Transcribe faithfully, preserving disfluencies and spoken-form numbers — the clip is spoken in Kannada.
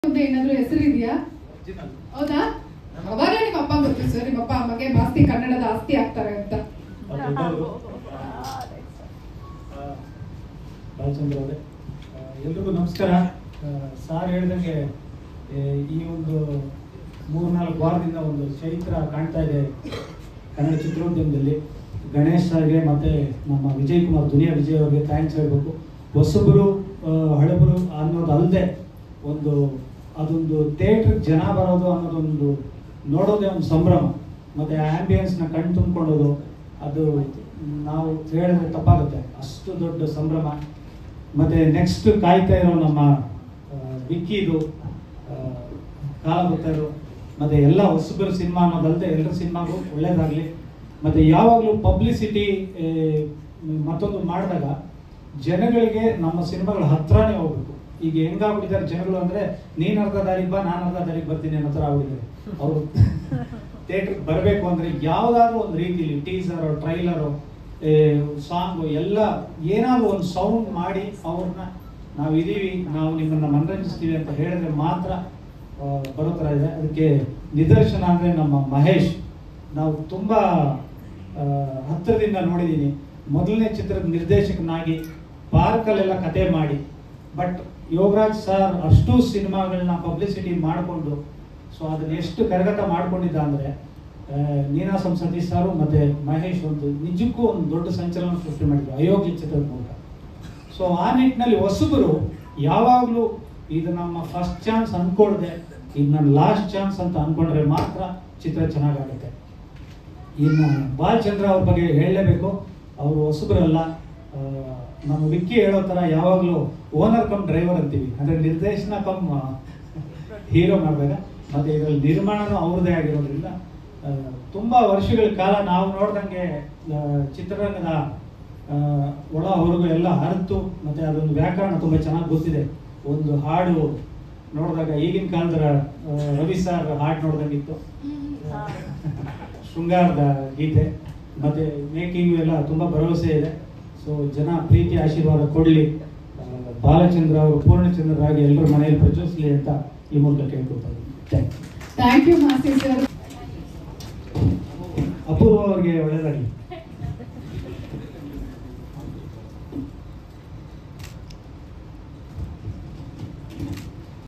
ಏನಾದ್ರೂ ಹೆಸರು ಇದೆಯಾ? ಹೌದಾ? ಅವಾಗಲೇ ನಿಮ್ಮ ಅಪ್ಪ ಗೊತ್ತು ಸರ್, ನಿಮ್ಮ ಅಪ್ಪ ಅಮ್ಮಗೆ ಮಾಸ್ತಿ ಕನ್ನಡದ ಆಸ್ತಿ ಆಗ್ತಾರೆ ಅಂತ. ಬಾಲಚಂದ್ರ ಅವರೇ, ಎಲ್ರಿಗೂ ನಮಸ್ಕಾರ. ಸಾರ್ ಹೇಳ್ದಂಗೆ ಈ ಒಂದು ಮೂರ್ನಾಲ್ಕು ವಾರದಿಂದ ಒಂದು ಚೈತ್ರ ಕಾಣ್ತಾ ಇದೆ ಕನ್ನಡ ಚಿತ್ರೋದ್ಯಮದಲ್ಲಿ. ಗಣೇಶ್ ಸರ್ಗೆ ಮತ್ತು ನಮ್ಮ ವಿಜಯ್ ಕುಮಾರ್ ದುನಿಯಾ ವಿಜಯ್ ಅವರಿಗೆ ಥ್ಯಾಂಕ್ಸ್ ಹೇಳಬೇಕು. ಹೊಸಬರು ಹಳಬರು ಅನ್ನೋದು ಅಲ್ಲದೆ ಒಂದು ಅದೊಂದು ಥಿಯೇಟ್ರಿಗೆ ಜನ ಬರೋದು ಅನ್ನೋದೊಂದು ನೋಡೋದೇ ಒಂದು ಸಂಭ್ರಮ, ಮತ್ತು ಆ್ಯಂಬಿಯನ್ಸ್ನ ಕಣ್ಣು ತುಂಬಿಕೊಳ್ಳೋದು, ಅದು ನಾವು ಹೇಳಿದ್ರೆ ತಪ್ಪಾಗುತ್ತೆ, ಅಷ್ಟು ದೊಡ್ಡ ಸಂಭ್ರಮ. ಮತ್ತು ನೆಕ್ಸ್ಟ್ ಕಾಯ್ತಾ ಇರೋ ನಮ್ಮ ವಿಕ್ಕಿದು ಕಾಲ ಗೊತ್ತಾಯಿರೋ ಮತ್ತು ಎಲ್ಲ ಹೊಸಬರು ಸಿನಿಮಾ ಅನ್ನೋದಲ್ಲದೆ ಎಲ್ಲರ ಸಿನಿಮಾಗೂ ಒಳ್ಳೇದಾಗಲಿ. ಮತ್ತು ಯಾವಾಗಲೂ ಪಬ್ಲಿಸಿಟಿ ಮತ್ತೊಂದು ಮಾಡಿದಾಗ ಜನಗಳಿಗೆ ನಮ್ಮ ಸಿನಿಮಾಗಳ ಹತ್ರನೇ ಹೋಗ್ಬೇಕು. ಈಗ ಹೆಂಗಾಗ್ಬಿಟ್ಟಿದ್ದಾರೆ ಜನಗಳು ಅಂದರೆ, ನೀನು ಅರ್ಧ ದಾರಿಗೆ ಬಾ, ನಾನು ಅರ್ಧ ದಾರಿಗೆ ಬರ್ತೀನಿ ಅನ್ನೋ ಥರ ಆಗ್ಬಿಟ್ಟಿದ್ದಾರೆ. ಅವರು ಥಿಯೇಟ್ರಿಗೆ ಬರಬೇಕು ಅಂದರೆ ಯಾವುದಾದ್ರೂ ಒಂದು ರೀತಿಲಿ ಟೀಸರು, ಟ್ರೈಲರು, ಸಾಂಗು ಎಲ್ಲ ಏನಾದರೂ ಒಂದು ಸೌಂಡ್ ಮಾಡಿ ಅವ್ರನ್ನ ನಾವು ಇದೀವಿ, ನಾವು ನಿಮ್ಮನ್ನು ಮನರಂಜಿಸ್ತೀವಿ ಅಂತ ಹೇಳಿದ್ರೆ ಮಾತ್ರ ಬರೋ ಥರ ಇದೆ. ಅದಕ್ಕೆ ನಿದರ್ಶನ ಅಂದರೆ ನಮ್ಮ ಮಹೇಶ್. ನಾವು ತುಂಬ ಹತ್ತಿರದಿಂದ ನೋಡಿದ್ದೀನಿ. ಮೊದಲನೇ ಚಿತ್ರದ ನಿರ್ದೇಶಕನಾಗಿ ಪಾರ್ಕಲ್ಲೆಲ್ಲ ಕತೆ ಮಾಡಿ, ಬಟ್ ಯೋಗರಾಜ್ ಸರ್ ಅಷ್ಟು ಸಿನಿಮಾಗಳನ್ನ ಪಬ್ಲಿಸಿಟಿ ಮಾಡಿಕೊಂಡು, ಸೊ ಅದನ್ನ ಎಷ್ಟು ಕರಗತ ಮಾಡ್ಕೊಂಡಿದ್ದ ಅಂದರೆ ನೀನಾಸಂ ಸತೀಶ್ ಸಾರು ಮತ್ತು ಮಹೇಶ್ ಒಂದು ನಿಜಕ್ಕೂ ಒಂದು ದೊಡ್ಡ ಸಂಚಲನ ಸೃಷ್ಟಿ ಮಾಡಿದ್ರು ಅಯೋಗ್ಯ ಚಿತ್ರದ ಮೂಲಕ. ಸೊ ಆ ನಿಟ್ಟಿನಲ್ಲಿ ಹೊಸಬರು ಯಾವಾಗಲೂ ಇದು ನಮ್ಮ ಫಸ್ಟ್ ಚಾನ್ಸ್ ಅಂದ್ಕೊಳ್ದೆ ಇದು ನನ್ನ ಲಾಸ್ಟ್ ಚಾನ್ಸ್ ಅಂತ ಅಂದ್ಕೊಂಡ್ರೆ ಮಾತ್ರ ಚಿತ್ರ ಚೆನ್ನಾಗಾಗುತ್ತೆ. ಇನ್ನು ಬಾಲಚಂದ್ರ ಅವ್ರ ಬಗ್ಗೆ ಹೇಳಲೇಬೇಕು. ಅವರು ಹೊಸಬರಲ್ಲ, ನಮ್ಮ ವಿಕ್ಕಿ ಹೇಳೋ ಥರ ಯಾವಾಗಲೂ ಓನರ್ ಕಮ್ ಡ್ರೈವರ್ ಅಂತೀವಿ, ಅಂದರೆ ನಿರ್ದೇಶನ ಕಮ್ ಹೀರೋ ಮಾಡಿದಾಗ. ಮತ್ತು ಇದರಲ್ಲಿ ನಿರ್ಮಾಣನೂ ಅವ್ರದ್ದೇ ಆಗಿರೋದ್ರಿಂದ ತುಂಬ ವರ್ಷಗಳ ಕಾಲ ನಾವು ನೋಡ್ದಂಗೆ ಚಿತ್ರರಂಗದ ಒಳ ಹೊರಗು ಎಲ್ಲ ಹರಿತು, ಮತ್ತು ಅದೊಂದು ವ್ಯಾಕರಣ ತುಂಬ ಚೆನ್ನಾಗಿ ಗೊತ್ತಿದೆ. ಒಂದು ಹಾಡು ನೋಡಿದಾಗ ಈಗಿನ ಕಾಲದ ರವಿ ಸರ್ ಹಾಡು ನೋಡ್ದಂಗಿತ್ತು, ಶೃಂಗಾರದ ಗೀತೆ, ಮತ್ತು ಮೇಕಿಂಗು ಎಲ್ಲ ತುಂಬ ಭರವಸೆ ಇದೆ. ಸೊ ಜನ ಪ್ರೀತಿ ಆಶೀರ್ವಾದ ಕೊಡಲಿ, ಬಾಲಚಂದ್ರ ಅವರು ಪೂರ್ಣಚಂದ್ರರಾಗಿ ಎಲ್ಲರ ಮನೆಯಲ್ಲಿ ಪ್ರಚೋದಿಸಲಿ ಅಂತ ಈ ಮೂಲಕ ಕೇಳ್ಕೊಳ್ತಾರೆ. Thank you. Thank you Masti sir. Apoorva ಅವರಿಗೆ ಒಳ್ಳೆಯದಾಗಲಿ.